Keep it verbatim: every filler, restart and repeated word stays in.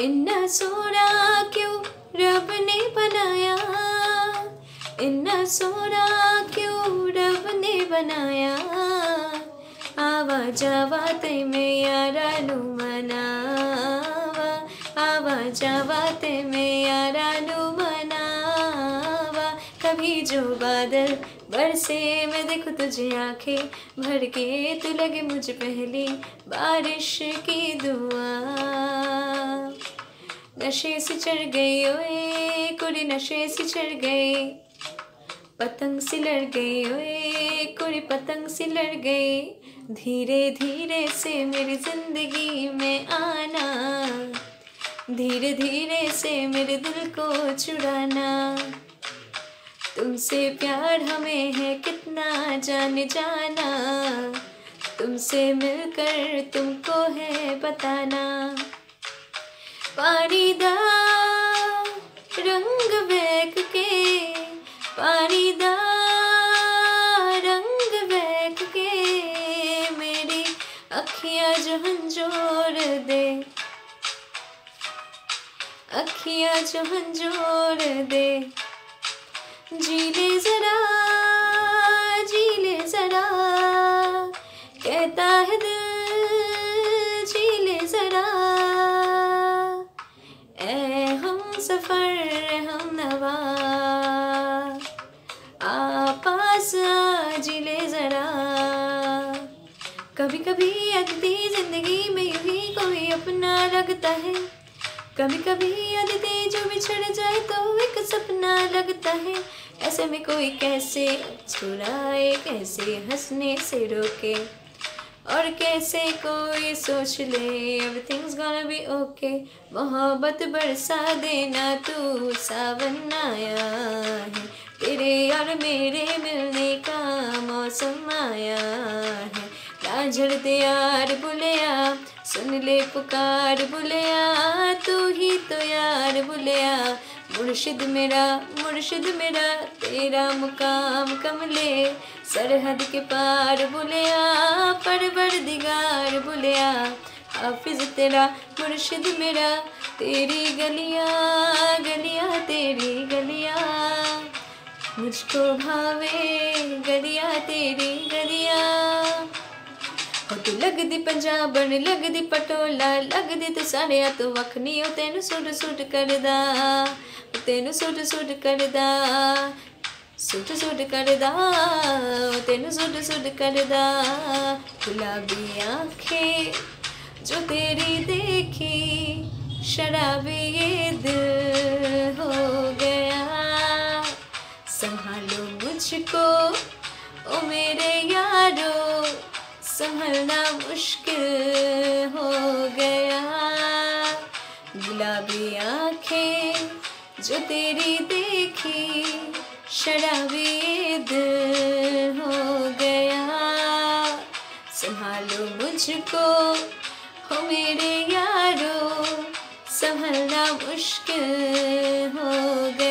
इन्ना सोना क्यों रब ने बनाया, इन्ना सोना क्यों रब ने बनाया। आवा जावा ते में यारा नू मनावा, आवा जावा ते में यारा नू मनावा। कभी जो बादल बरसे मैं देखूं तुझे आंखें भर के, तू लगे मुझे पहली बारिश की दुआ। नशे से चढ़ गई ओए कुड़ी, नशे से चढ़ गई, पतंग सी लड़ गई ओए कुड़ी, पतंग सी लड़ गई। धीरे धीरे से मेरी जिंदगी में आना, धीरे धीरे से मेरे दिल को चुराना। तुमसे प्यार हमें है कितना जाने जाना, तुमसे मिलकर तुमको है बताना। पानी दा रंग बहक के, पानी दा रंग बहक के, मेरी अखियाँ जो हंजोर दे, अखियाँ जो हंजोर दे। जी ले जरा, जी ले जरा, कहता है दिल जी ले जरा। ए हम सफर हम नवा, आ पास आ जी ले जरा। कभी कभी अगती जिंदगी में यूं ही कोई अपना लगता है, कभी कभी अदिति जो बिछड़ जाए तो एक सपना लगता है। ऐसे में कोई कैसे छुड़ाए, कैसे हंसने से रोके, और कैसे कोई सोच ले everything's gonna be okay। मोहब्बत बरसा देना तू, सावन आया है, तेरे और मेरे मिलने का मौसम आया है। राझर दे यार बुलिया, सुन ले पुकार बुलिया, तू ही तो यार बुलिया। मुर्शिद मेरा मुर्शिद मेरा, तेरा मुकाम कमले सरहद के पार बुलिया, परवरदिगार बुलिया। हाफिज तेरा मुर्शिद मेरा, तेरी गलियाँ गलियाँ तेरी गलियाँ, मुझको भावे गलियाँ तेरी गलियाँ। तू लगदी पंजाबन लगदी पटोला, लगदी तू साड़िया तो वखनी, ओ तेनू सूट सूट करदा, तेनू सूट सूट करदा, सूट सूट करदा, तेनू सूट सूट करदा। गुलाबी आँखें जो तेरी देखी, शराबी ये दिल हो गया। संभालो मुझको ओ मेरे यारो, संभलना मुश्किल हो गया। गुलाबी आँखें जो तेरी देखी, शराबी दिल हो गया। संभालो मुझको हो मेरे यारो, संभलना मुश्किल हो गया।